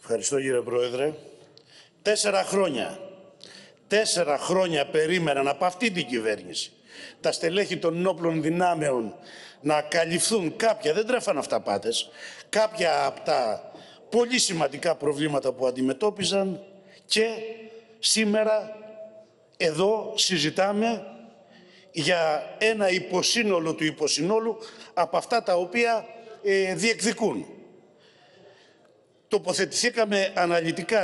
Ευχαριστώ, κύριε Πρόεδρε. 4 χρόνια περίμεναν από αυτή την κυβέρνηση τα στελέχη των ενόπλων δυνάμεων να καλυφθούν κάποια, δεν τρέφαν αυταπάτες, κάποια από τα πολύ σημαντικά προβλήματα που αντιμετώπιζαν και σήμερα εδώ συζητάμε για ένα υποσύνολο του υποσυνόλου από αυτά τα οποία διεκδικούν. Τοποθετηθήκαμε αναλυτικά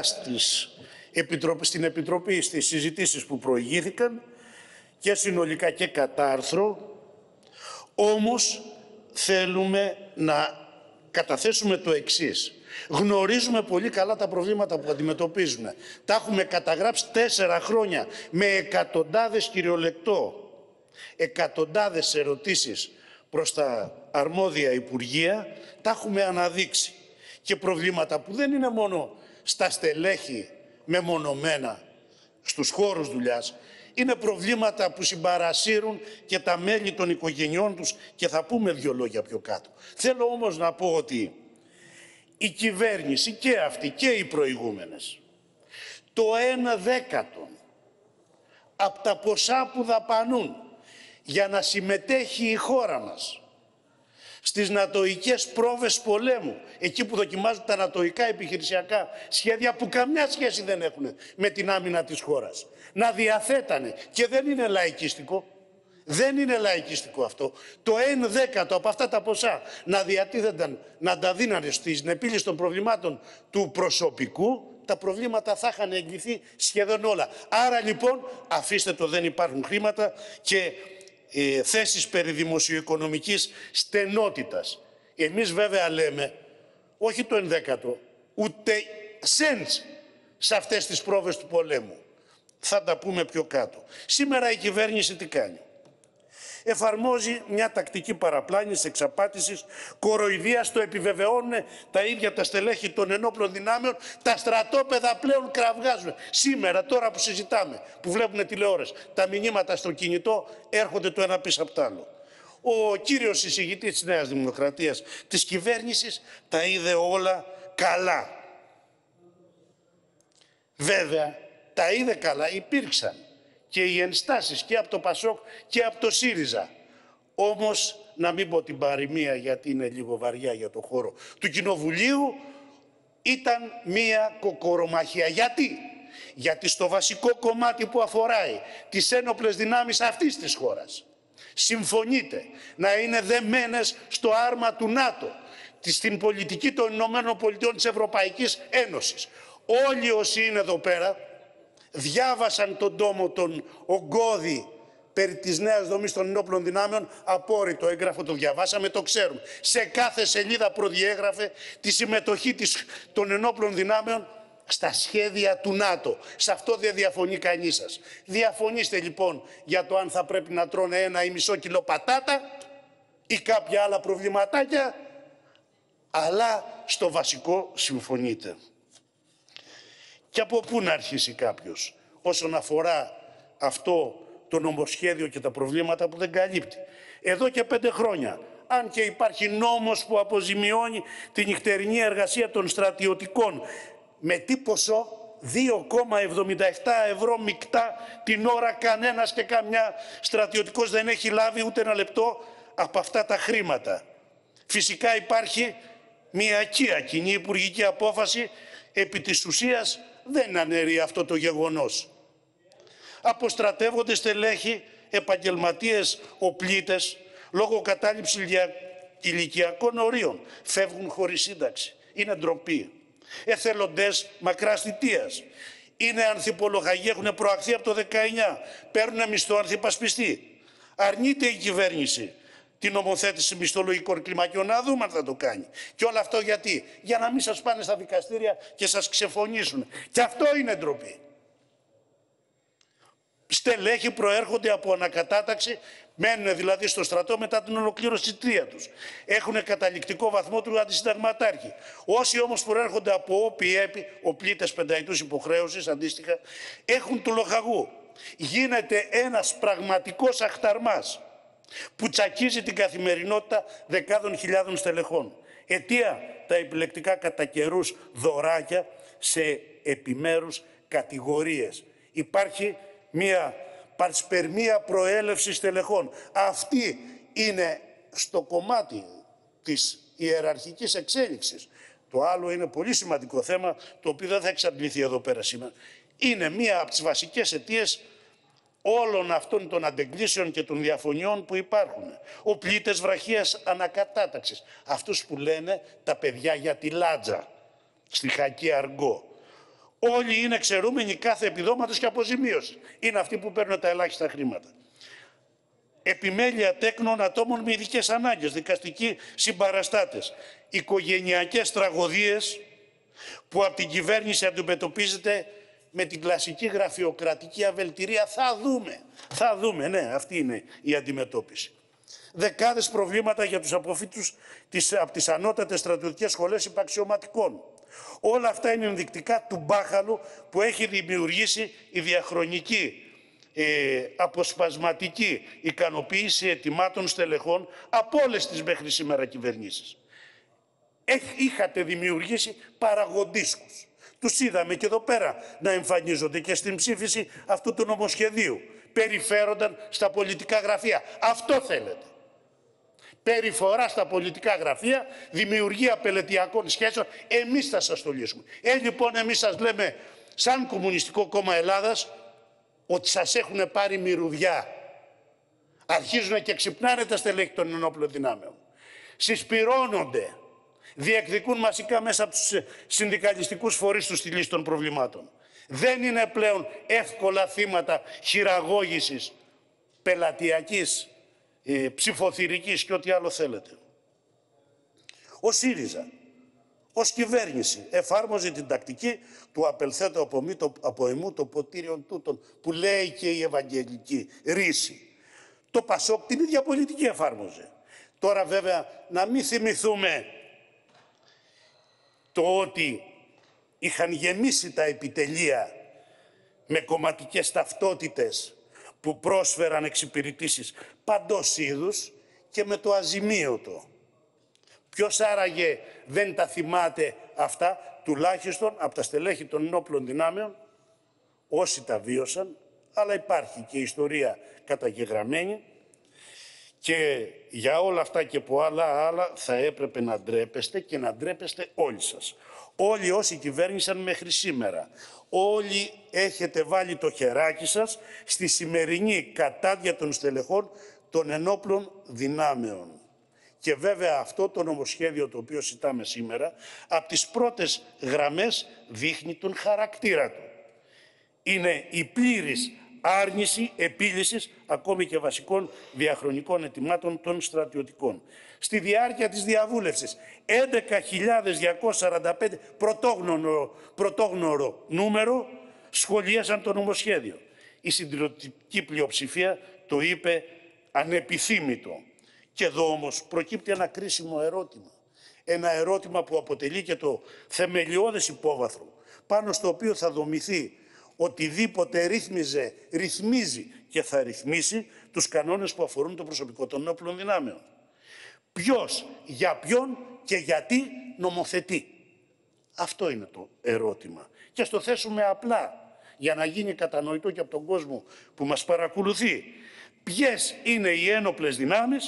στην Επιτροπή στις συζητήσεις που προηγήθηκαν και συνολικά και κατά άρθρο, όμως θέλουμε να καταθέσουμε το εξής. Γνωρίζουμε πολύ καλά τα προβλήματα που αντιμετωπίζουν. Τα έχουμε καταγράψει 4 χρόνια με εκατοντάδες, κυριολεκτό, εκατοντάδες ερωτήσεις προς τα αρμόδια Υπουργεία, τα έχουμε αναδείξει. Και προβλήματα που δεν είναι μόνο στα στελέχη μεμονωμένα, στους χώρους δουλειάς, είναι προβλήματα που συμπαρασύρουν και τα μέλη των οικογενειών τους και θα πούμε 2 λόγια πιο κάτω. Θέλω όμως να πω ότι η κυβέρνηση και αυτή και οι προηγούμενες, το 1/10 από τα ποσά που δαπανούν για να συμμετέχει η χώρα μας στις νατοικές πρόβες πολέμου, εκεί που δοκιμάζουν τα νατοικά επιχειρησιακά σχέδια που καμιά σχέση δεν έχουν με την άμυνα της χώρας, να διαθέτανε, και δεν είναι λαϊκιστικό, δεν είναι λαϊκιστικό αυτό, το 1/10 από αυτά τα ποσά να διατίθενταν, να τα δίνανε στην επίλυση των προβλημάτων του προσωπικού, τα προβλήματα θα είχαν εγγυηθεί σχεδόν όλα. Άρα λοιπόν αφήστε το, δεν υπάρχουν χρήματα και θέσεις περί δημοσιοοικονομικής στενότητας. Εμείς βέβαια λέμε όχι το 1/10, ούτε cents σε αυτές τις πρόβες του πολέμου. Θα τα πούμε πιο κάτω. Σήμερα η κυβέρνηση τι κάνει? Εφαρμόζει μια τακτική παραπλάνησης, εξαπάτησης, κοροϊδίας, το επιβεβαιώνουν τα ίδια τα στελέχη των ενόπλων δυνάμεων, τα στρατόπεδα πλέον κραυγάζουν. Σήμερα, τώρα που συζητάμε, που βλέπουν τηλεόραση, τα μηνύματα στο κινητό έρχονται το ένα πίσω από το άλλο. Ο κύριος εισηγητής της Νέας Δημοκρατίας, της κυβέρνησης, τα είδε όλα καλά. Βέβαια, τα είδε καλά, υπήρξαν και οι ενστάσεις και από το ΠΑΣΟΚ και από το ΣΥΡΙΖΑ. Όμως, να μην πω την παροιμία γιατί είναι λίγο βαριά για το χώρο του Κοινοβουλίου, ήταν μία κοκορομαχία. Γιατί στο βασικό κομμάτι που αφορά τις ένοπλες δυνάμεις αυτής της χώρας συμφωνείτε να είναι δεμένες στο άρμα του ΝΑΤΟ, στην πολιτική των Ηνωμένων Πολιτειών της Ευρωπαϊκής Ένωσης. Όλοι όσοι είναι εδώ πέρα διάβασαν τον τόμο των ογκώδη περί της νέας δομής των ενόπλων δυνάμεων, απόρριτο έγγραφο, το διαβάσαμε, το ξέρουμε. Σε κάθε σελίδα προδιέγραφε τη συμμετοχή των ενόπλων δυνάμεων στα σχέδια του ΝΑΤΟ. Σε αυτό δεν διαφωνεί κανείς σας. Διαφωνήστε λοιπόν για το αν θα πρέπει να τρώνε 1 ή μισό κιλό πατάτα ή κάποια άλλα προβληματάκια, αλλά στο βασικό συμφωνείτε. Και από πού να αρχίσει κάποιος όσον αφορά αυτό το νομοσχέδιο και τα προβλήματα που δεν καλύπτει? Εδώ και 5 χρόνια, αν και υπάρχει νόμος που αποζημιώνει τη νυχτερινή εργασία των στρατιωτικών με τι ποσό? 2,77 ευρώ μεικτά την ώρα, κανένας και καμιά στρατιωτικός δεν έχει λάβει ούτε 1 λεπτό από αυτά τα χρήματα. Φυσικά υπάρχει μια κοινή υπουργική απόφαση, επί της ουσίας δεν αναιρεί αυτό το γεγονός. Αποστρατεύονται στελέχη, επαγγελματίες, οπλίτες, λόγω κατάληψης ηλικιακών ορίων. Φεύγουν χωρίς σύνταξη. Είναι ντροπή. Εθελοντές μακράς θητείας. Είναι ανθιπολογαγοί, έχουν προαχθεί από το 19. Παίρνουν μισθό ανθιπασπιστή. Αρνείται η κυβέρνηση την νομοθέτηση μισθολογικών κλιμακιών, να δούμε αν θα το κάνει. Και όλο αυτό γιατί? Για να μην σας πάνε στα δικαστήρια και σας ξεφωνήσουν. Και αυτό είναι ντροπή. Στελέχη προέρχονται από ανακατάταξη, μένουν δηλαδή στο στρατό μετά την ολοκλήρωση της θητείας τους. Έχουν καταληκτικό βαθμό του αντισυνταγματάρχη. Όσοι όμως προέρχονται από όπι-έπι, οπλίτες πενταετούς υποχρέωσης αντίστοιχα, έχουν του λοχαγού. Γίνεται ένας πραγματικός αχταρμάς που τσακίζει την καθημερινότητα δεκάδων χιλιάδων στελεχών. Αιτία τα επιλεκτικά κατά καιρούς δωράκια σε επιμέρους κατηγορίες. Υπάρχει μια παρσπερμία προέλευση στελεχών. Αυτή είναι στο κομμάτι της ιεραρχικής εξέλιξης. Το άλλο είναι πολύ σημαντικό θέμα, το οποίο δεν θα εξαντληθεί εδώ πέρα σήμερα. Είναι μία από τις βασικές αιτίες όλων αυτών των αντεγκλήσεων και των διαφωνιών που υπάρχουν. Ο πλήτες βραχίας ανακατάταξης. Αυτούς που λένε τα παιδιά για τη λάτζα, στη χακή αργό. Όλοι είναι εξαιρούμενοι κάθε επιδόματος και αποζημίωση. Είναι αυτοί που παίρνουν τα ελάχιστα χρήματα. Επιμέλεια τέκνων ατόμων με ειδικές ανάγκες, δικαστικοί συμπαραστάτες, οικογενειακές τραγωδίες που από την κυβέρνηση αντιμετωπίζεται με την κλασική γραφειοκρατική αβελτηρία. Θα δούμε, ναι, αυτή είναι η αντιμετώπιση. Δεκάδες προβλήματα για τους αποφύτους από τις ανώτατες στρατιωτικές σχολές υπαξιωματικών. Όλα αυτά είναι ενδεικτικά του μπάχαλου που έχει δημιουργήσει η διαχρονική αποσπασματική ικανοποίηση αιτημάτων στελεχών από όλες τις μέχρι σήμερα κυβερνήσεις. Είχατε δημιουργήσει παραγοντίσκους. Τους είδαμε και εδώ πέρα να εμφανίζονται και στην ψήφιση αυτού του νομοσχεδίου. Περιφέρονταν στα πολιτικά γραφεία. Αυτό θέλετε. Περιφορά στα πολιτικά γραφεία, δημιουργία πελετειακών σχέσεων. Εμείς θα σας το λύσουμε. Λοιπόν, εμείς σας λέμε, σαν Κομμουνιστικό Κόμμα Ελλάδας, ότι σας έχουν πάρει μυρουδιά. Αρχίζουν και ξυπνάνε τα στελέχη των ενόπλων δυνάμεων. Συσπυρώνονται. Διεκδικούν μαζικά μέσα από τους συνδικαλιστικούς φορείς τους τη λύση των προβλημάτων. Δεν είναι πλέον εύκολα θύματα χειραγώγησης, πελατειακής, ψηφοθυρικής και ό,τι άλλο θέλετε. Ο ΣΥΡΙΖΑ, ως κυβέρνηση, εφάρμοζε την τακτική του απελθέτω από εμού το ποτήριον τούτον, που λέει και η Ευαγγελική ρίση. Το ΠΑΣΟΚ την ίδια πολιτική εφάρμοζε. Τώρα βέβαια να μην θυμηθούμε το ότι είχαν γεμίσει τα επιτελεία με κομματικές ταυτότητες που πρόσφεραν εξυπηρετήσεις παντός είδους και με το αζημίωτο. Ποιος άραγε δεν τα θυμάται αυτά, τουλάχιστον από τα στελέχη των ενόπλων δυνάμεων, όσοι τα βίωσαν, αλλά υπάρχει και ιστορία καταγεγραμμένη και για όλα αυτά και άλλα θα έπρεπε να ντρέπεστε και να ντρέπεστε όλοι σας. Όλοι όσοι κυβέρνησαν μέχρι σήμερα, όλοι έχετε βάλει το χεράκι σας στη σημερινή κατάδια των στελεχών των ενόπλων δυνάμεων. Και βέβαια αυτό το νομοσχέδιο το οποίο συζητάμε σήμερα, από τις πρώτες γραμμές δείχνει τον χαρακτήρα του. Είναι η πλήρης άρνηση επίλυσης ακόμη και βασικών διαχρονικών αιτημάτων των στρατιωτικών. Στη διάρκεια της διαβούλευσης, 11.245 πρωτόγνωρο νούμερο σχολίασαν το νομοσχέδιο. Η συντηρητική πλειοψηφία το είπε ανεπιθύμητο. Και εδώ όμως προκύπτει ένα κρίσιμο ερώτημα. Ένα ερώτημα που αποτελεί και το θεμελιώδες υπόβαθρο, πάνω στο οποίο θα δομηθεί οτιδήποτε ρυθμίζει και θα ρυθμίσει τους κανόνες που αφορούν το προσωπικό των ενόπλων δυνάμεων. Ποιος, για ποιον και γιατί νομοθετεί. Αυτό είναι το ερώτημα. Και ας το θέσουμε απλά, για να γίνει κατανοητό και από τον κόσμο που μας παρακολουθεί. Ποιες είναι οι ένοπλες δυνάμεις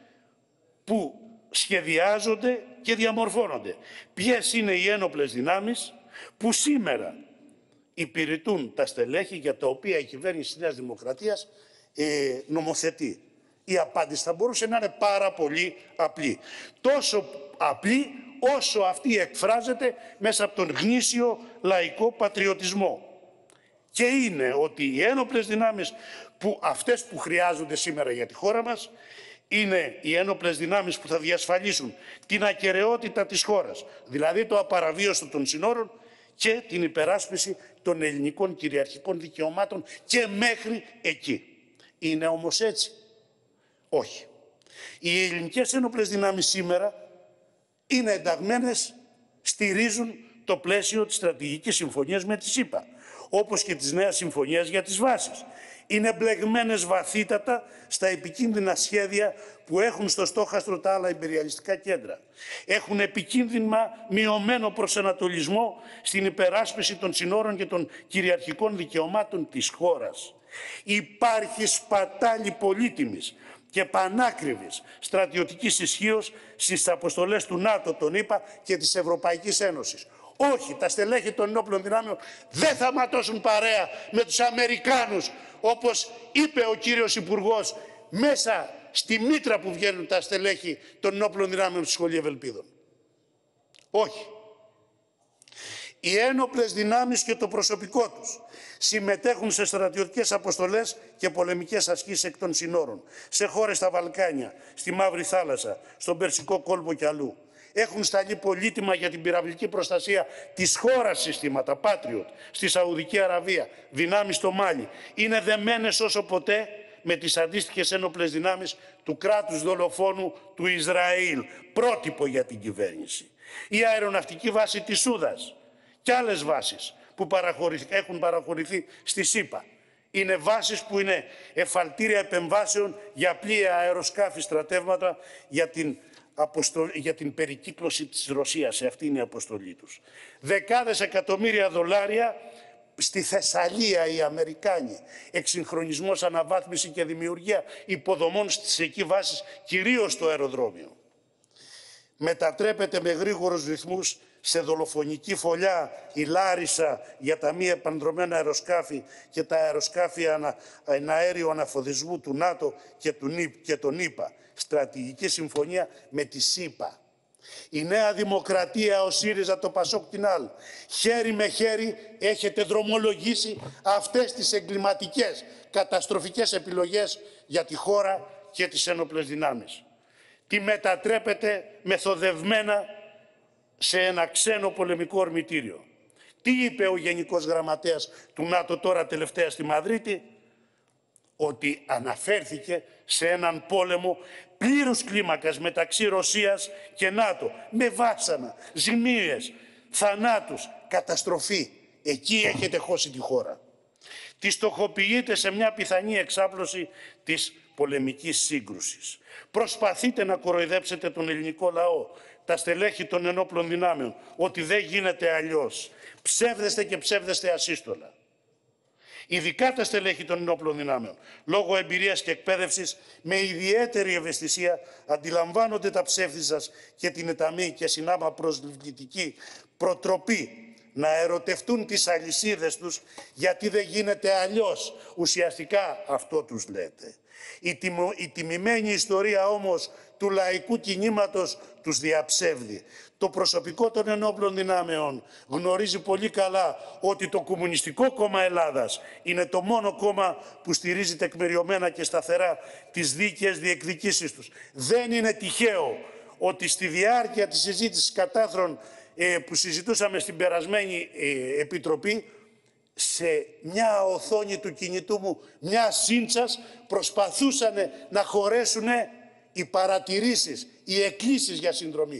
που σχεδιάζονται και διαμορφώνονται. Ποιες είναι οι ένοπλες δυνάμεις που σήμερα υπηρετούν τα στελέχη για τα οποία η κυβέρνηση της Νέας Δημοκρατίας νομοθετεί. Η απάντηση θα μπορούσε να είναι πάρα πολύ απλή. Τόσο απλή όσο αυτή εκφράζεται μέσα από τον γνήσιο λαϊκό πατριωτισμό. Και είναι ότι οι ένοπλες δυνάμεις αυτές που χρειάζονται σήμερα για τη χώρα μας είναι οι ένοπλες δυνάμεις που θα διασφαλίσουν την ακεραιότητα της χώρας, δηλαδή το απαραβίωστο των συνόρων και την υπεράσπιση των ελληνικών κυριαρχικών δικαιωμάτων και μέχρι εκεί. Είναι όμως έτσι? Όχι. Οι ελληνικές ένοπλες δυνάμεις σήμερα είναι ενταγμένες, στηρίζουν το πλαίσιο της στρατηγικής συμφωνίας με τη ΣΥΠΑ, όπως και της νέας συμφωνίας για τις βάσεις. Είναι μπλεγμένες βαθύτατα στα επικίνδυνα σχέδια που έχουν στο στόχαστρο τα άλλα ιμπεριαλιστικά κέντρα. Έχουν επικίνδυνα μειωμένο προσανατολισμό στην υπεράσπιση των συνόρων και των κυριαρχικών δικαιωμάτων της χώρας. Υπάρχει σπατάλη πολύτιμης και πανάκριβης στρατιωτικής ισχύως στις αποστολές του ΝΑΤΟ, των ΗΠΑ και της Ευρωπαϊκής Ένωσης. Όχι, τα στελέχη των ενόπλων δυνάμεων δεν θα ματώσουν παρέα με τους Αμερικάνους, όπως είπε ο κύριος Υπουργός, μέσα στη μήτρα που βγαίνουν τα στελέχη των ενόπλων δυνάμεων στη Σχολή Ευελπίδων. Όχι. Οι ένοπλες δυνάμεις και το προσωπικό τους συμμετέχουν σε στρατιωτικές αποστολές και πολεμικές ασκήσεις εκ των συνόρων, σε χώρες στα Βαλκάνια, στη Μαύρη Θάλασσα, στον Περσικό κόλπο και αλλού. Έχουν σταλεί πολύτιμα για την πυραυλική προστασία της χώρας συστήματα, Patriot, στη Σαουδική Αραβία, δυνάμεις στο Μάλι. Είναι δεμένες όσο ποτέ με τις αντίστοιχες ένοπλες δυνάμεις του κράτους δολοφόνου του Ισραήλ. Πρότυπο για την κυβέρνηση. Η αεροναυτική βάση της Σούδας και άλλες βάσεις που έχουν παραχωρηθεί στη ΣΥΠΑ. Είναι βάσεις που είναι εφαλτήρια επεμβάσεων για πλοία, αεροσκάφη, στρατεύματα για την περικύκλωση της Ρωσίας. Αυτή είναι η αποστολή τους. Δεκάδες εκατομμύρια δολάρια στη Θεσσαλία οι Αμερικάνοι. Εξυγχρονισμός, αναβάθμιση και δημιουργία υποδομών στις εκεί βάσεις, κυρίως στο αεροδρόμιο. Μετατρέπεται με γρήγορους ρυθμούς σε δολοφονική φωλιά η Λάρισα για τα μη επανδρομένα αεροσκάφη και τα αεροσκάφη αέριου αναφοδισμού του ΝΑΤΟ και των ΗΠΑ. Στρατηγική συμφωνία με τη ΣΥΠΑ. Η Νέα Δημοκρατία, ο ΣΥΡΙΖΑ, το ΠΑΣΟΚ, την ΑΛ, χέρι με χέρι έχετε δρομολογήσει αυτές τις εγκληματικές, καταστροφικές επιλογές για τη χώρα και τις ένοπλες δυνάμεις. Τη μετατρέπετε μεθοδευμένα σε ένα ξένο πολεμικό ορμητήριο. Τι είπε ο Γενικός Γραμματέας του ΝΑΤΟ τώρα τελευταία στη Μαδρίτη? Ότι αναφέρθηκε σε έναν πόλεμο πλήρους κλίμακας μεταξύ Ρωσίας και ΝΑΤΟ, με βάσανα, ζημίες, θανάτους, καταστροφή. Εκεί έχετε χώσει τη χώρα. Τη στοχοποιείτε σε μια πιθανή εξάπλωση της πολεμικής σύγκρουσης. Προσπαθείτε να κοροϊδέψετε τον ελληνικό λαό, τα στελέχη των ενόπλων δυνάμεων, ότι δεν γίνεται αλλιώς. Ψεύδεστε και ψεύδεστε ασύστολα. Ειδικά τα στελέχη των ενόπλων δυνάμεων, λόγω εμπειρίας και εκπαίδευσης, με ιδιαίτερη ευαισθησία αντιλαμβάνονται τα ψεύδη σας και την εταμή και συνάμα προσβλητική προτροπή να ερωτευτούν τις αλυσίδες τους, γιατί δεν γίνεται αλλιώς. Ουσιαστικά αυτό τους λέτε. Η τιμημένη ιστορία όμως του λαϊκού κινήματος τους διαψεύδει. Το προσωπικό των ενόπλων δυνάμεων γνωρίζει πολύ καλά ότι το Κομμουνιστικό Κόμμα Ελλάδας είναι το μόνο κόμμα που στηρίζει τεκμηριωμένα και σταθερά τις δίκαιες διεκδικήσεις τους. Δεν είναι τυχαίο ότι στη διάρκεια της συζήτησης κατάθρων που συζητούσαμε στην περασμένη Επιτροπή, σε μια οθόνη του κινητού μου, μια σύντσας, προσπαθούσαν να χωρέσουν οι παρατηρήσεις, οι εκκλήσεις για συνδρομή.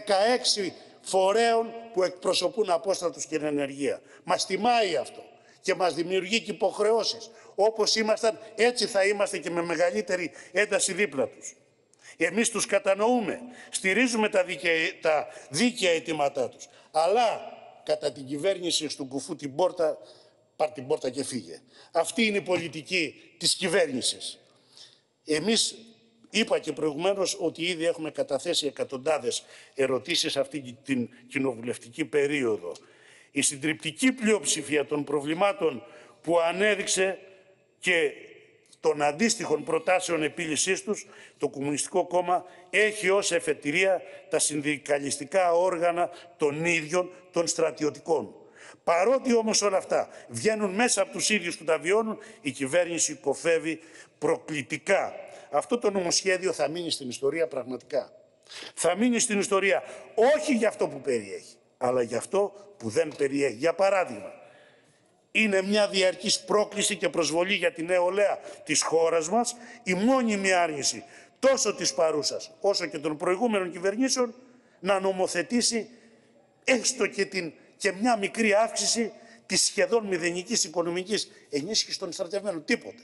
16 φορέων που εκπροσωπούν απόστατους και ενεργεία. Μας τιμάει αυτό και μας δημιουργεί και υποχρεώσεις. Όπως ήμασταν, έτσι θα είμαστε και με μεγαλύτερη ένταση δίπλα τους. Εμείς τους κατανοούμε, στηρίζουμε τα δίκαια αιτήματά τους. Αλλά κατά την κυβέρνηση του κουφού την πόρτα, πάρ' την πόρτα και φύγε. Αυτή είναι η πολιτική της κυβέρνησης. Εμείς είπα και προηγουμένως ότι ήδη έχουμε καταθέσει εκατοντάδες ερωτήσεις αυτή την κοινοβουλευτική περίοδο. Η συντριπτική πλειοψηφία των προβλημάτων που ανέδειξε και των αντίστοιχων προτάσεων επίλυσής τους, το Κομμουνιστικό Κόμμα έχει ως εφετηρία τα συνδικαλιστικά όργανα των ίδιων των στρατιωτικών. Παρότι όμως όλα αυτά βγαίνουν μέσα από τους ίδιους που τα βιώνουν, η κυβέρνηση υποφεύγει προκλητικά. Αυτό το νομοσχέδιο θα μείνει στην ιστορία πραγματικά. Θα μείνει στην ιστορία όχι για αυτό που περιέχει, αλλά για αυτό που δεν περιέχει. Για παράδειγμα, είναι μια διαρκής πρόκληση και προσβολή για την νεολαία της χώρας μας η μόνιμη άρνηση τόσο της παρούσας όσο και των προηγούμενων κυβερνήσεων να νομοθετήσει έστω και μια μικρή αύξηση της σχεδόν μηδενικής οικονομικής ενίσχυσης των στρατευμένων. Τίποτε.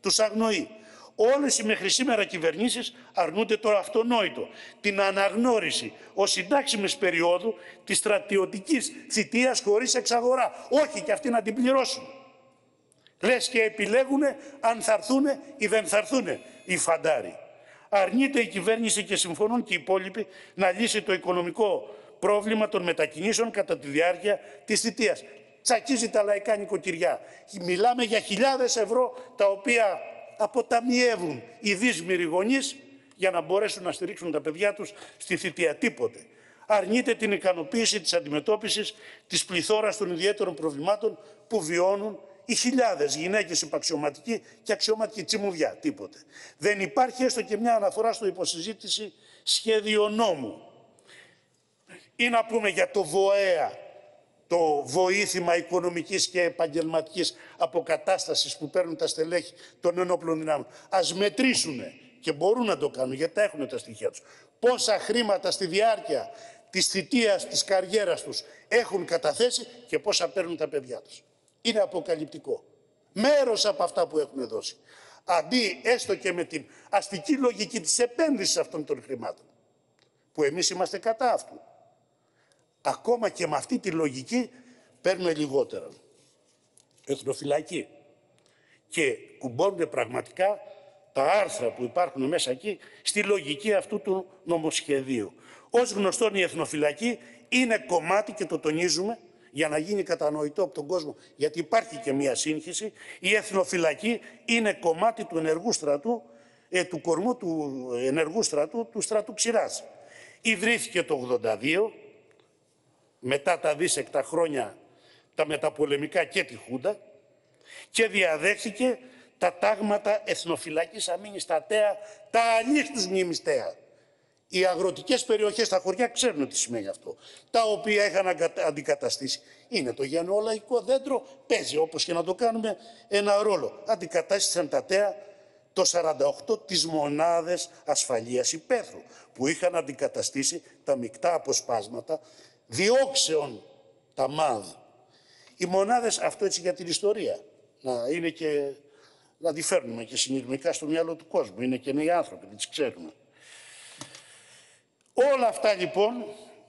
τους αγνοεί. Όλες οι μέχρι σήμερα κυβερνήσεις αρνούνται το αυτονόητο, την αναγνώριση ως συντάξιμης περίοδου της στρατιωτικής θητείας χωρίς εξαγορά. Όχι, και αυτοί να την πληρώσουν. Λες και επιλέγουν αν θα έρθουν ή δεν θα έρθουν οι φαντάροι. Αρνείται η κυβέρνηση και συμφωνούν και οι υπόλοιποι να λύσει το οικονομικό πρόβλημα των μετακινήσεων κατά τη διάρκεια της θητείας. Τσακίζει τα λαϊκά νοικοκυριά. Μιλάμε για χιλιάδες ευρώ τα οποία αποταμιεύουν οι δύσμηροι γονείς για να μπορέσουν να στηρίξουν τα παιδιά τους στη θητεία. Τίποτε. Αρνείται την ικανοποίηση της αντιμετώπισης της πληθώρας των ιδιαίτερων προβλημάτων που βιώνουν οι χιλιάδες γυναίκες υπαξιωματικοί και αξιωματικοί. Τσιμουδιά. Τίποτε. Δεν υπάρχει έστω και μια αναφορά στο υποσυζήτηση σχέδιο νόμου. Ή να πούμε για το ΒΟΕΑ, το βοήθημα οικονομικής και επαγγελματικής αποκατάστασης που παίρνουν τα στελέχη των ενόπλων δυνάμεων. Ας μετρήσουν, και μπορούν να το κάνουν γιατί τα έχουν τα στοιχεία τους, πόσα χρήματα στη διάρκεια της θητείας, της καριέρας τους έχουν καταθέσει και πόσα παίρνουν τα παιδιά τους. Είναι αποκαλυπτικό. Μέρος από αυτά που έχουν δώσει. Αντί έστω και με την αστική λογική της επένδυσης αυτών των χρημάτων, που εμείς είμαστε κατά αυτού. Ακόμα και με αυτή τη λογική παίρνουμε λιγότερα. Εθνοφυλακή. Και κουμπώνουν πραγματικά τα άρθρα που υπάρχουν μέσα εκεί στη λογική αυτού του νομοσχεδίου. Ως γνωστόν η εθνοφυλακή είναι κομμάτι, και το τονίζουμε για να γίνει κατανοητό από τον κόσμο, γιατί υπάρχει και μια σύγχυση, η εθνοφυλακή είναι κομμάτι του ενεργού στρατού, του κορμού του ενεργού στρατού, του στρατού Ξηράς. Ιδρύθηκε το 1982, μετά τα δίσεκτα χρόνια τα μεταπολεμικά και τη Χούντα, και διαδέχθηκε τα τάγματα εθνοφυλακής αμήνης, τα ΤΕΑ, τα αλήχτους μνήμης ΤΕΑ. Οι αγροτικές περιοχές στα χωριά ξέρουν τι σημαίνει αυτό. Τα οποία είχαν αντικαταστήσει. Είναι το γενναιολαϊκό δέντρο, παίζει όπως και να το κάνουμε ένα ρόλο. Αντικατάστησαν τα ΤΕΑ το 1948 τις μονάδες ασφαλείας υπαίθρου, που είχαν αντικαταστήσει τα μεικτά αποσπάσματα διώξεων, τα ΜΑΔ. Οι μονάδες, αυτό έτσι για την ιστορία, να είναι και να τη φέρνουμε και συνειδημικά στο μυαλό του κόσμου. Είναι και νέοι άνθρωποι, δεν τις ξέρουμε. Όλα αυτά λοιπόν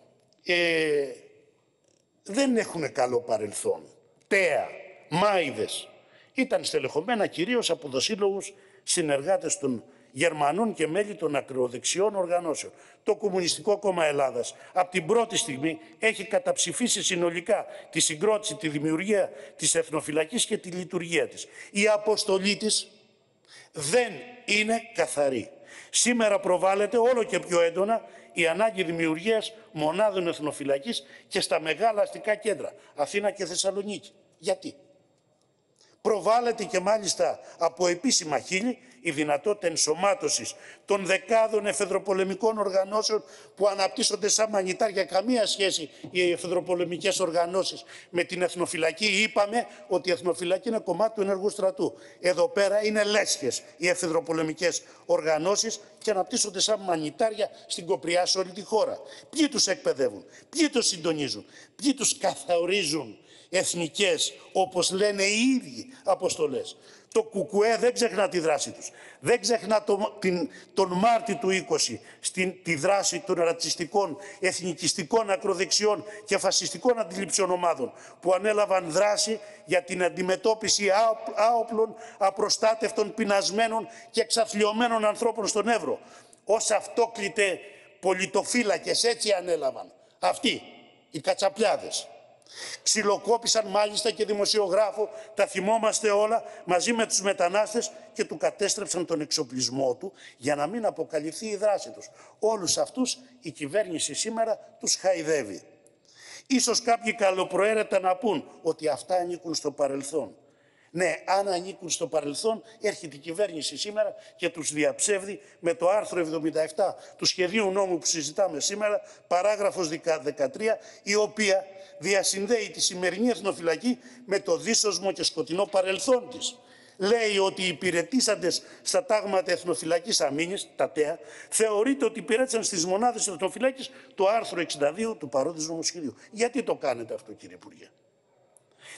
δεν έχουν καλό παρελθόν. ΤΕΑ, μάιδες, ήταν στελεχωμένα κυρίως από δοσύλλογους συνεργάτες των Γερμανών και μέλη των ακροδεξιών οργανώσεων. Το Κομμουνιστικό Κόμμα Ελλάδας από την πρώτη στιγμή έχει καταψηφίσει συνολικά τη συγκρότηση, τη δημιουργία της εθνοφυλακής και τη λειτουργία της. Η αποστολή της δεν είναι καθαρή. Σήμερα προβάλλεται όλο και πιο έντονα η ανάγκη δημιουργίας μονάδων εθνοφυλακής και στα μεγάλα αστικά κέντρα, Αθήνα και Θεσσαλονίκη. Γιατί? Προβάλλεται και μάλιστα από επίσημα χείλη η δυνατότητα ενσωμάτωσης των δεκάδων εφεδροπολεμικών οργανώσεων που αναπτύσσονται σαν μανιτάρια. Καμία σχέση οι εφεδροπολεμικές οργανώσεις με την εθνοφυλακή. Είπαμε ότι η εθνοφυλακή είναι κομμάτι του ενεργού στρατού. Εδώ πέρα είναι λέσχες οι εφεδροπολεμικές οργανώσεις και αναπτύσσονται σαν μανιτάρια στην Κοπριά, σε όλη τη χώρα. Ποιοι τους εκπαιδεύουν, ποιοι τους συντονίζουν, ποιοι τους καθορίζουν εθνικές, όπως λένε οι ίδιοι, αποστολές. Το ΚΚΕ δεν ξεχνά τη δράση τους. Δεν ξεχνά τον Μάρτιο του 20 τη δράση των ρατσιστικών, εθνικιστικών, ακροδεξιών και φασιστικών αντιληψιών ομάδων που ανέλαβαν δράση για την αντιμετώπιση άοπλων, απροστάτευτων, πεινασμένων και εξαθλιωμένων ανθρώπων στον Εύρο. Ως αυτόκλητε πολιτοφύλακες έτσι ανέλαβαν. Αυτοί, οι κατσαπλιάδες. Ξυλοκόπησαν μάλιστα και δημοσιογράφο, τα θυμόμαστε όλα, μαζί με τους μετανάστες και του κατέστρεψαν τον εξοπλισμό του για να μην αποκαλυφθεί η δράση τους. Όλους αυτούς η κυβέρνηση σήμερα τους χαϊδεύει. Ίσως κάποιοι καλοπροαίρετα να πούν ότι αυτά ανήκουν στο παρελθόν. Ναι, αν ανήκουν στο παρελθόν, έρχεται η κυβέρνηση σήμερα και τους διαψεύδει με το άρθρο 77 του σχεδίου νόμου που συζητάμε σήμερα, παράγραφος 13, η οποία διασυνδέει τη σημερινή εθνοφυλακή με το δύσοσμο και σκοτεινό παρελθόν της. Λέει ότι οι υπηρετήσαντες στα τάγματα εθνοφυλακής αμήνης, τα ΤΕΑ, θεωρείται ότι υπηρέτησαν στις μονάδες εθνοφυλάκης το άρθρο 62 του παρόντος νομοσχεδίου. Γιατί το κάνετε αυτό, κύριε Υπουργέ?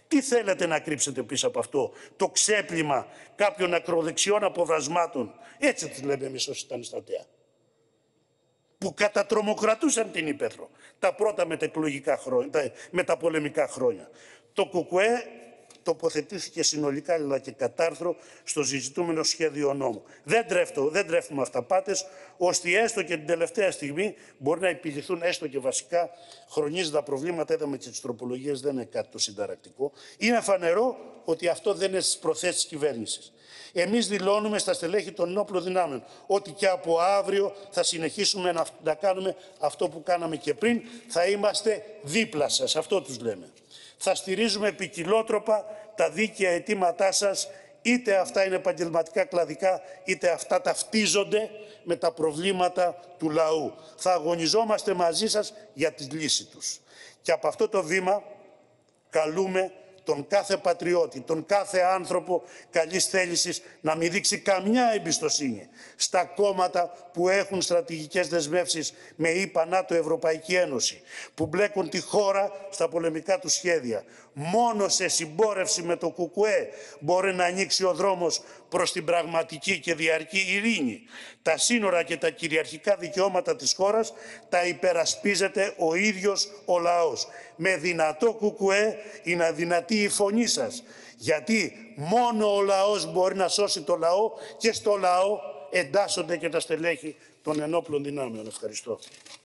Τι θέλετε να κρύψετε πίσω από αυτό? Το ξέπλυμα κάποιων ακροδεξιών αποβρασμάτων, έτσι τους λέμε εμείς όσοι ήταν στρατέα, που κατατρομοκρατούσαν την Ηπέθρο τα πρώτα μεταπολεμικά χρόνια. Το ΚΚΕ τοποθετήθηκε συνολικά αλλά και κατάρθρο στο συζητούμενο σχέδιο νόμου. Δεν τρέφουμε αυταπάτες, ώστε έστω και την τελευταία στιγμή μπορεί να επιληθούν έστω και βασικά χρονίζοντα προβλήματα. Είδαμε και τις τροπολογίες, δεν είναι κάτι το συνταρακτικό. Είναι φανερό ότι αυτό δεν είναι στις προθέσεις της κυβέρνησης. Εμείς δηλώνουμε στα στελέχη των ενόπλων δυνάμεων ότι και από αύριο θα συνεχίσουμε να κάνουμε αυτό που κάναμε και πριν. Θα είμαστε δίπλα σας, αυτό τους λέμε. Θα στηρίζουμε ποικιλότροπα τα δίκαια αιτήματά σας, είτε αυτά είναι επαγγελματικά κλαδικά, είτε αυτά ταυτίζονται με τα προβλήματα του λαού. Θα αγωνιζόμαστε μαζί σας για τη λύση τους. Και από αυτό το βήμα καλούμε τον κάθε πατριώτη, τον κάθε άνθρωπο καλής θέλησης να μην δείξει καμιά εμπιστοσύνη στα κόμματα που έχουν στρατηγικές δεσμεύσεις με ΗΠΑ, ΝΑΤΟ, Ευρωπαϊκή Ένωση, που μπλέκουν τη χώρα στα πολεμικά του σχέδια. Μόνο σε συμπόρευση με το ΚΚΕ μπορεί να ανοίξει ο δρόμος προς την πραγματική και διαρκή ειρήνη. Τα σύνορα και τα κυριαρχικά δικαιώματα της χώρας τα υπερασπίζεται ο ίδιος ο λαός. Με δυνατό ΚΚΕ είναι δυνατή η φωνή σας. Γιατί μόνο ο λαός μπορεί να σώσει το λαό και στο λαό εντάσσονται και τα στελέχη των ενόπλων δυνάμεων. Ευχαριστώ.